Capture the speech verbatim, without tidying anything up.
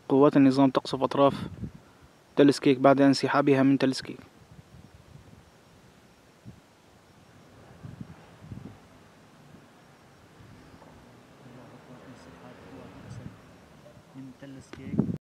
قوات النظام تقصف أطراف تلسكيك بعد انسحابها من تلسكيك. انسحاب قوات الأسد من تل سكيك.